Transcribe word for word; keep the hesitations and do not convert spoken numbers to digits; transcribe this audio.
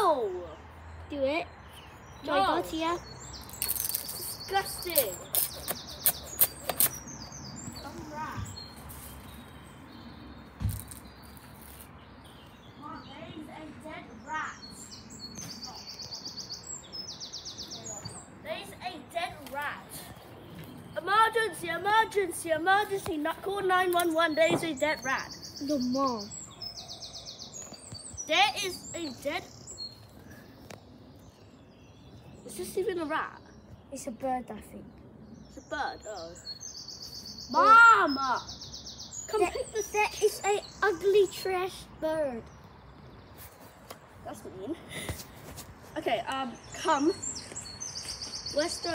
No! Do it. No. Joy, go to you. Disgusting. Some rat. Mom, there is a dead rat. There is a dead rat. Emergency, emergency, emergency. Not call nine one one. There is a dead rat. No, Mom. There is a dead... Is this even a rat? It's a bird, I think. It's a bird, oh. Mom! Come There, pick this. there is a ugly trash bird. That's mean. Okay, um, come. Where's the...